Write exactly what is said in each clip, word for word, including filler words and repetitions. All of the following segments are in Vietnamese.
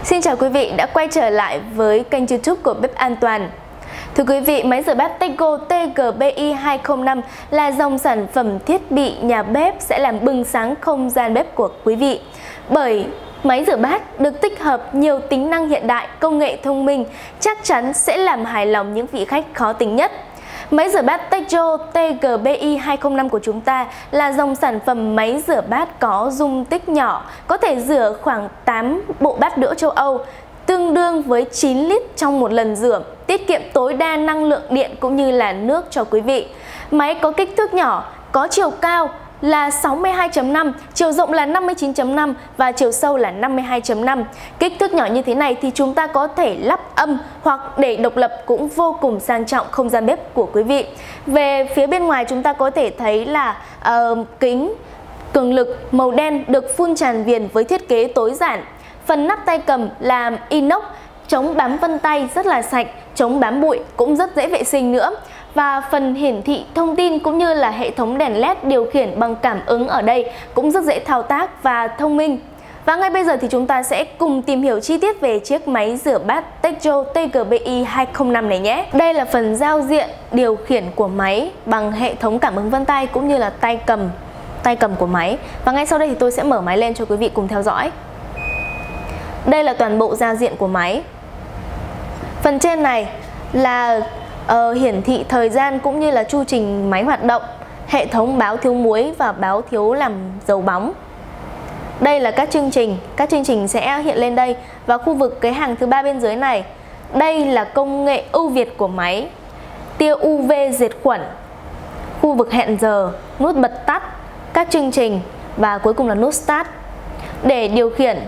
Xin chào quý vị đã quay trở lại với kênh YouTube của Bếp An Toàn. Thưa quý vị, máy rửa bát Techco T G B I hai không năm là dòng sản phẩm thiết bị nhà bếp sẽ làm bừng sáng không gian bếp của quý vị. Bởi máy rửa bát được tích hợp nhiều tính năng hiện đại, công nghệ thông minh, chắc chắn sẽ làm hài lòng những vị khách khó tính nhất. Máy rửa bát Techco T G B I hai không năm của chúng ta là dòng sản phẩm máy rửa bát có dung tích nhỏ, có thể rửa khoảng tám bộ bát đũa châu Âu, tương đương với chín lít trong một lần rửa, tiết kiệm tối đa năng lượng điện cũng như là nước cho quý vị. Máy có kích thước nhỏ, có chiều cao là sáu mươi hai chấm năm, chiều rộng là năm mươi chín chấm năm và chiều sâu là năm mươi hai chấm năm. Kích thước nhỏ như thế này thì chúng ta có thể lắp âm hoặc để độc lập cũng vô cùng sang trọng không gian bếp của quý vị. Về phía bên ngoài chúng ta có thể thấy là uh, kính cường lực màu đen được phun tràn viền với thiết kế tối giản. Phần nắp tay cầm là inox, chống bám vân tay rất là sạch, chống bám bụi cũng rất dễ vệ sinh nữa. Và phần hiển thị thông tin cũng như là hệ thống đèn led điều khiển bằng cảm ứng ở đây cũng rất dễ thao tác và thông minh. Và ngay bây giờ thì chúng ta sẽ cùng tìm hiểu chi tiết về chiếc máy rửa bát Techco T G B I hai không năm này nhé. Đây là phần giao diện điều khiển của máy bằng hệ thống cảm ứng vân tay cũng như là tay cầm, tay cầm của máy. Và ngay sau đây thì tôi sẽ mở máy lên cho quý vị cùng theo dõi. Đây là toàn bộ giao diện của máy. Phần trên này là uh, hiển thị thời gian cũng như là chu trình máy hoạt động, hệ thống báo thiếu muối và báo thiếu làm dầu bóng. Đây là các chương trình, các chương trình sẽ hiện lên đây. Và khu vực cái hàng thứ ba bên dưới này, đây là công nghệ ưu việt của máy, tia u vê diệt khuẩn, khu vực hẹn giờ, nút bật tắt, các chương trình và cuối cùng là nút start để điều khiển.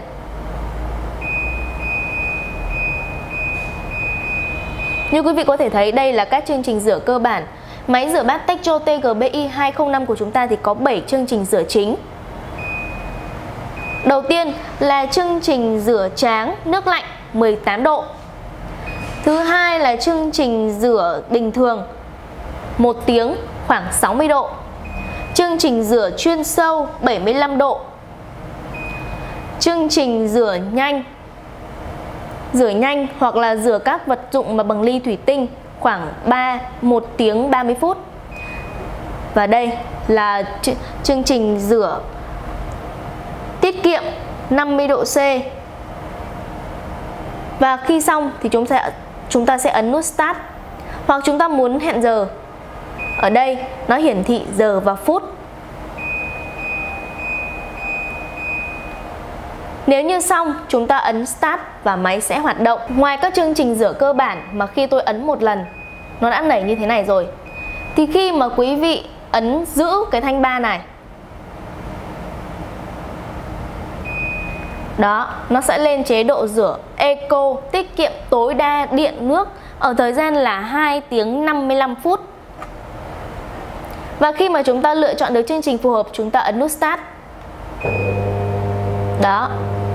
Như quý vị có thể thấy, đây là các chương trình rửa cơ bản. Máy rửa bát Techco T G B I hai không năm của chúng ta thì có bảy chương trình rửa chính. Đầu tiên là chương trình rửa tráng nước lạnh mười tám độ. Thứ hai là chương trình rửa bình thường một tiếng khoảng sáu mươi độ. Chương trình rửa chuyên sâu bảy mươi lăm độ. Chương trình rửa nhanh Rửa nhanh hoặc là rửa các vật dụng mà bằng ly thủy tinh khoảng ba, một tiếng ba mươi phút. Và đây là chương trình rửa tiết kiệm năm mươi độ C. Và khi xong thì chúng ta, chúng ta sẽ ấn nút Start. Hoặc chúng ta muốn hẹn giờ, ở đây nó hiển thị giờ và phút. Nếu như xong, chúng ta ấn Start và máy sẽ hoạt động. Ngoài các chương trình rửa cơ bản mà khi tôi ấn một lần nó đã nảy như thế này rồi, thì khi mà quý vị ấn giữ cái thanh ba này, đó, nó sẽ lên chế độ rửa Eco, tiết kiệm tối đa điện nước ở thời gian là hai tiếng năm mươi lăm phút. Và khi mà chúng ta lựa chọn được chương trình phù hợp, chúng ta ấn nút Start. Đó.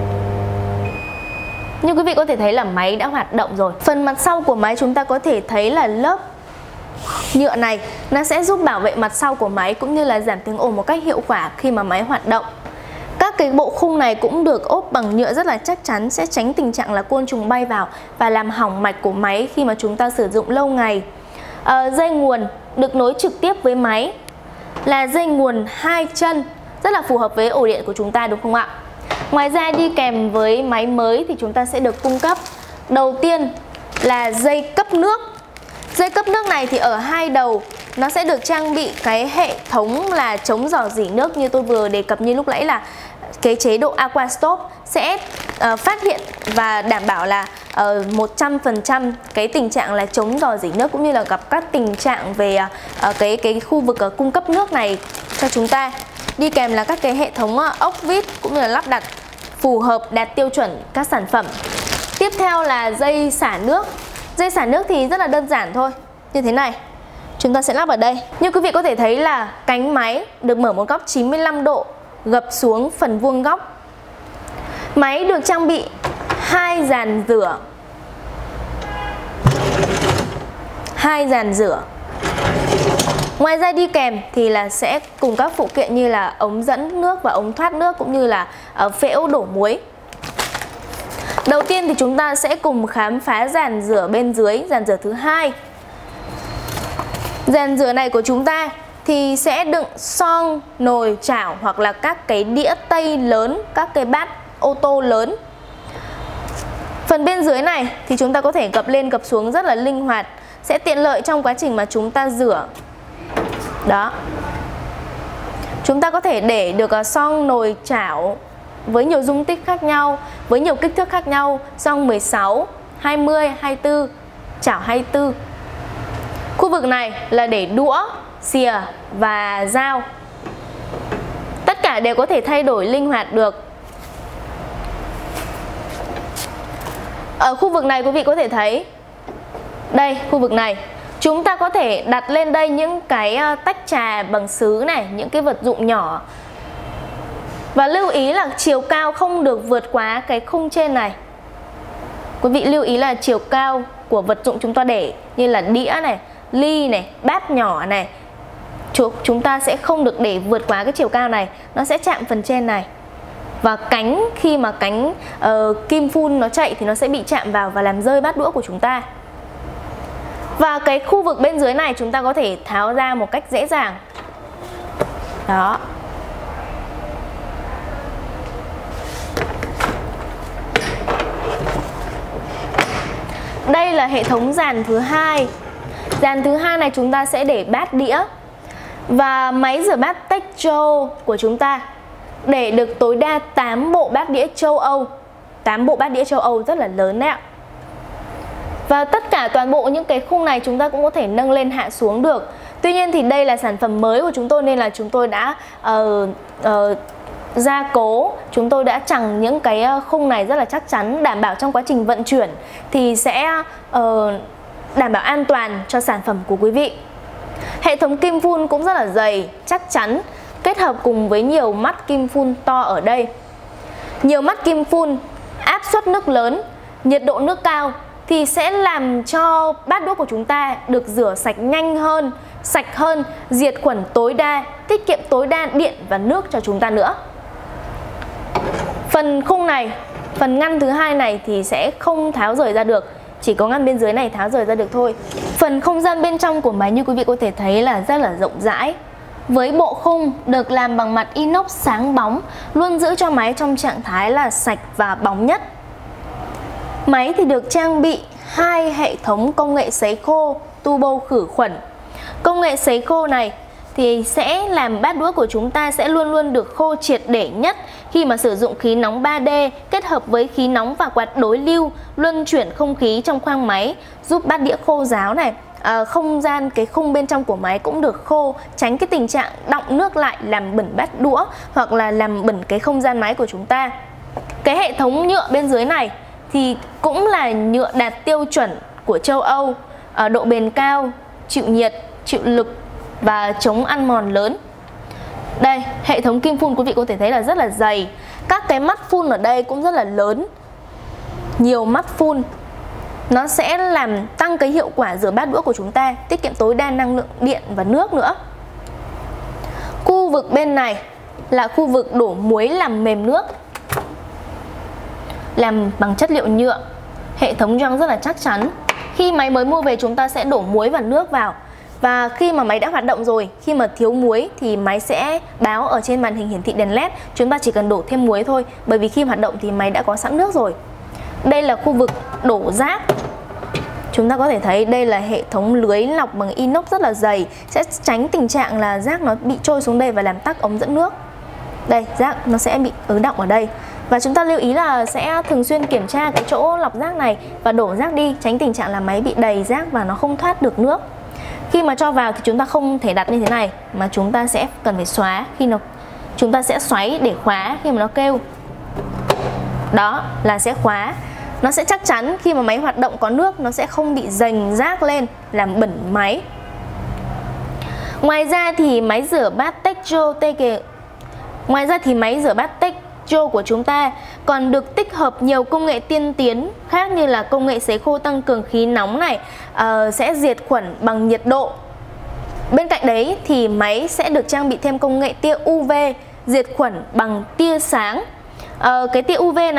Như quý vị có thể thấy là máy đã hoạt động rồi. Phần mặt sau của máy chúng ta có thể thấy là lớp nhựa này nó sẽ giúp bảo vệ mặt sau của máy cũng như là giảm tiếng ồn một cách hiệu quả khi mà máy hoạt động. Các cái bộ khung này cũng được ốp bằng nhựa rất là chắc chắn, sẽ tránh tình trạng là côn trùng bay vào và làm hỏng mạch của máy khi mà chúng ta sử dụng lâu ngày. À, dây nguồn được nối trực tiếp với máy là dây nguồn hai chân, rất là phù hợp với ổ điện của chúng ta, đúng không ạ? Ngoài ra đi kèm với máy mới thì chúng ta sẽ được cung cấp đầu tiên là dây cấp nước. Dây cấp nước này thì ở hai đầu nó sẽ được trang bị cái hệ thống là chống rò rỉ nước như tôi vừa đề cập như lúc nãy, là cái chế độ Aqua Stop sẽ uh, phát hiện và đảm bảo là uh, một trăm phần trăm cái tình trạng là chống rò rỉ nước cũng như là gặp các tình trạng về uh, cái cái khu vực uh, cung cấp nước này cho chúng ta. Đi kèm là các cái hệ thống uh, ốc vít cũng như là lắp đặt phù hợp đạt tiêu chuẩn các sản phẩm. Tiếp theo là dây xả nước. Dây xả nước thì rất là đơn giản thôi, như thế này. Chúng ta sẽ lắp ở đây. Như quý vị có thể thấy là cánh máy được mở một góc chín mươi lăm độ, gập xuống phần vuông góc. Máy được trang bị hai dàn rửa. Hai dàn rửa. Ngoài ra đi kèm thì là sẽ cùng các phụ kiện như là ống dẫn nước và ống thoát nước cũng như là phễu đổ muối. Đầu tiên thì chúng ta sẽ cùng khám phá dàn rửa bên dưới, dàn rửa thứ hai. Dàn rửa này của chúng ta thì sẽ đựng xoong, nồi, chảo hoặc là các cái đĩa tây lớn, các cái bát ô tô lớn. Phần bên dưới này thì chúng ta có thể gập lên gập xuống rất là linh hoạt, sẽ tiện lợi trong quá trình mà chúng ta rửa. Đó. Chúng ta có thể để được xoong, nồi, chảo với nhiều dung tích khác nhau, với nhiều kích thước khác nhau, xoong mười sáu, hai mươi, hai mươi tư, chảo hai mươi tư. Khu vực này là để đũa, xìa và dao. Tất cả đều có thể thay đổi linh hoạt được. Ở khu vực này quý vị có thể thấy, đây, khu vực này chúng ta có thể đặt lên đây những cái tách trà bằng sứ này, những cái vật dụng nhỏ. Và lưu ý là chiều cao không được vượt quá cái khung trên này. Quý vị lưu ý là chiều cao của vật dụng chúng ta để, như là đĩa này, ly này, bát nhỏ này, chúng ta sẽ không được để vượt quá cái chiều cao này, nó sẽ chạm phần trên này. Và cánh, khi mà cánh uh, kim phun nó chạy thì nó sẽ bị chạm vào và làm rơi bát đũa của chúng ta. Và cái khu vực bên dưới này chúng ta có thể tháo ra một cách dễ dàng. Đó. Đây là hệ thống dàn thứ hai. Dàn thứ hai này chúng ta sẽ để bát đĩa. Và máy rửa bát Techo của chúng ta để được tối đa tám bộ bát đĩa châu Âu. tám bộ bát đĩa châu Âu rất là lớn đấy ạ. Và tất cả toàn bộ những cái khung này chúng ta cũng có thể nâng lên hạ xuống được. Tuy nhiên thì đây là sản phẩm mới của chúng tôi nên là chúng tôi đã uh, uh, gia cố, chúng tôi đã chằng những cái khung này rất là chắc chắn, đảm bảo trong quá trình vận chuyển thì sẽ uh, đảm bảo an toàn cho sản phẩm của quý vị. Hệ thống kim phun cũng rất là dày, chắc chắn, kết hợp cùng với nhiều mắt kim phun to ở đây. Nhiều mắt kim phun, áp suất nước lớn, nhiệt độ nước cao thì sẽ làm cho bát đũa của chúng ta được rửa sạch nhanh hơn, sạch hơn, diệt khuẩn tối đa, tiết kiệm tối đa điện và nước cho chúng ta nữa. Phần khung này, phần ngăn thứ hai này thì sẽ không tháo rời ra được, chỉ có ngăn bên dưới này tháo rời ra được thôi. Phần không gian bên trong của máy như quý vị có thể thấy là rất là rộng rãi. Với bộ khung được làm bằng mặt inox sáng bóng, luôn giữ cho máy trong trạng thái là sạch và bóng nhất. Máy thì được trang bị hai hệ thống công nghệ sấy khô turbo khử khuẩn. Công nghệ sấy khô này thì sẽ làm bát đũa của chúng ta sẽ luôn luôn được khô triệt để nhất khi mà sử dụng khí nóng ba D kết hợp với khí nóng và quạt đối lưu luân chuyển không khí trong khoang máy, giúp bát đĩa khô ráo này. À, không gian cái khung bên trong của máy cũng được khô, tránh cái tình trạng đọng nước lại làm bẩn bát đũa hoặc là làm bẩn cái không gian máy của chúng ta. Cái hệ thống nhựa bên dưới này thì cũng là nhựa đạt tiêu chuẩn của châu Âu, à, độ bền cao, chịu nhiệt, chịu lực và chống ăn mòn lớn. Đây, hệ thống kim phun quý vị có thể thấy là rất là dày. Các cái mắt phun ở đây cũng rất là lớn, nhiều mắt phun. Nó sẽ làm tăng cái hiệu quả rửa bát đũa của chúng ta, tiết kiệm tối đa năng lượng điện và nước nữa. Khu vực bên này là khu vực đổ muối làm mềm nước, làm bằng chất liệu nhựa. Hệ thống gioăng rất là chắc chắn. Khi máy mới mua về chúng ta sẽ đổ muối và nước vào. Và khi mà máy đã hoạt động rồi, khi mà thiếu muối thì máy sẽ báo ở trên màn hình hiển thị đèn led. Chúng ta chỉ cần đổ thêm muối thôi, bởi vì khi hoạt động thì máy đã có sẵn nước rồi. Đây là khu vực đổ rác. Chúng ta có thể thấy đây là hệ thống lưới lọc bằng inox rất là dày, sẽ tránh tình trạng là rác nó bị trôi xuống đây và làm tắc ống dẫn nước. Đây, rác nó sẽ bị ứ đọng ở đây. Và chúng ta lưu ý là sẽ thường xuyên kiểm tra cái chỗ lọc rác này và đổ rác đi, tránh tình trạng là máy bị đầy rác và nó không thoát được nước. Khi mà cho vào thì chúng ta không thể đặt như thế này, mà chúng ta sẽ cần phải xóa. Khi nó chúng ta sẽ xoáy để khóa khi mà nó kêu. Đó là sẽ khóa. Nó sẽ chắc chắn khi mà máy hoạt động có nước, nó sẽ không bị dành rác lên làm bẩn máy. Ngoài ra thì máy rửa bát Techo Ngoài ra thì máy rửa bát Techo của chúng ta còn được tích hợp nhiều công nghệ tiên tiến khác, như là công nghệ sấy khô tăng cường khí nóng này, uh, sẽ diệt khuẩn bằng nhiệt độ. Bên cạnh đấy thì máy sẽ được trang bị thêm công nghệ tia u vê diệt khuẩn bằng tia sáng. uh, Cái tia u vê này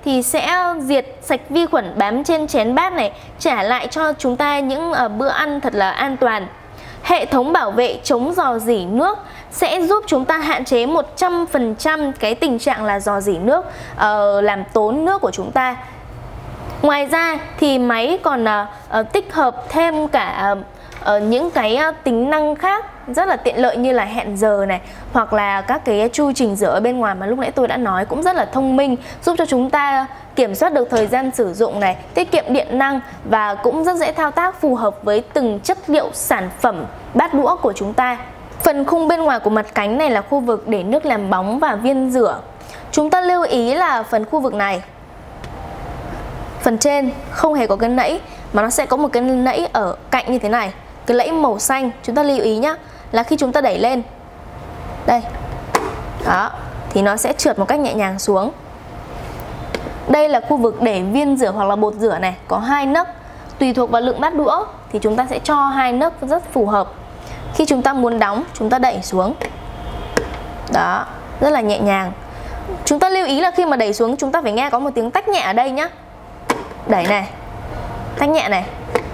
thì sẽ diệt sạch vi khuẩn bám trên chén bát này, trả lại cho chúng ta những uh, bữa ăn thật là an toàn. Hệ thống bảo vệ chống rò rỉ nước sẽ giúp chúng ta hạn chế một trăm phần trăm cái tình trạng là rò rỉ nước, uh, làm tốn nước của chúng ta. Ngoài ra thì máy còn uh, uh, tích hợp thêm cả uh, uh, những cái uh, tính năng khác rất là tiện lợi như là hẹn giờ này, hoặc là các cái chu trình rửa ở bên ngoài mà lúc nãy tôi đã nói, cũng rất là thông minh, giúp cho chúng ta kiểm soát được thời gian sử dụng này, tiết kiệm điện năng và cũng rất dễ thao tác, phù hợp với từng chất liệu sản phẩm bát đũa của chúng ta. Phần khung bên ngoài của mặt cánh này là khu vực để nước làm bóng và viên rửa. Chúng ta lưu ý là phần khu vực này, phần trên không hề có cái nẫy mà nó sẽ có một cái nẫy ở cạnh như thế này, cái lẫy màu xanh. Chúng ta lưu ý nhé, là khi chúng ta đẩy lên đây đó thì nó sẽ trượt một cách nhẹ nhàng xuống. Đây là khu vực để viên rửa hoặc là bột rửa này, có hai nấc. Tùy thuộc vào lượng bát đũa thì chúng ta sẽ cho hai nấc rất phù hợp. Khi chúng ta muốn đóng, chúng ta đẩy xuống đó, rất là nhẹ nhàng. Chúng ta lưu ý là khi mà đẩy xuống chúng ta phải nghe có một tiếng tách nhẹ ở đây nhá. Đẩy này, tách nhẹ này,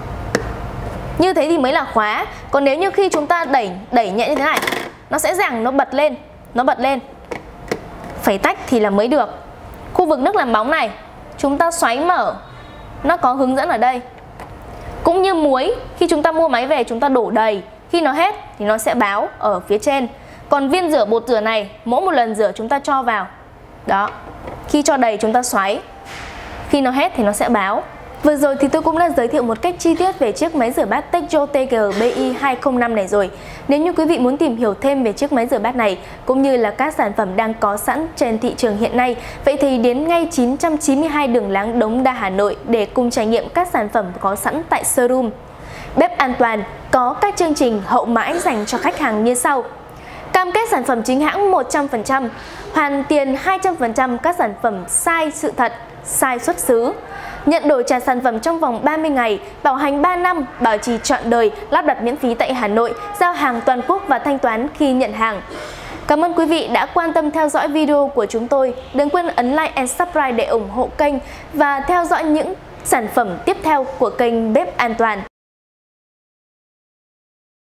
như thế thì mới là khóa. Còn nếu như khi chúng ta đẩy đẩy nhẹ như thế này, nó sẽ giằng, nó bật lên, nó bật lên. Phải tách thì là mới được. Khu vực nước làm bóng này, chúng ta xoáy mở, nó có hướng dẫn ở đây. Cũng như muối, khi chúng ta mua máy về chúng ta đổ đầy, khi nó hết thì nó sẽ báo ở phía trên. Còn viên rửa bột rửa này, mỗi một lần rửa chúng ta cho vào. Đó, khi cho đầy chúng ta xoáy, khi nó hết thì nó sẽ báo. Vừa rồi thì tôi cũng đã giới thiệu một cách chi tiết về chiếc máy rửa bát Techo T G B I hai không năm này rồi. Nếu như quý vị muốn tìm hiểu thêm về chiếc máy rửa bát này cũng như là các sản phẩm đang có sẵn trên thị trường hiện nay, vậy thì đến ngay chín trăm chín mươi hai Đường Láng, Đống Đa, Hà Nội để cùng trải nghiệm các sản phẩm có sẵn tại showroom. Bếp An Toàn có các chương trình hậu mãi dành cho khách hàng như sau: cam kết sản phẩm chính hãng một trăm phần trăm, hoàn tiền hai trăm phần trăm các sản phẩm sai sự thật, sai xuất xứ, nhận đổi trả sản phẩm trong vòng ba mươi ngày, bảo hành ba năm, bảo trì trọn đời, lắp đặt miễn phí tại Hà Nội, giao hàng toàn quốc và thanh toán khi nhận hàng. Cảm ơn quý vị đã quan tâm theo dõi video của chúng tôi. Đừng quên ấn like and subscribe để ủng hộ kênh và theo dõi những sản phẩm tiếp theo của kênh Bếp An Toàn.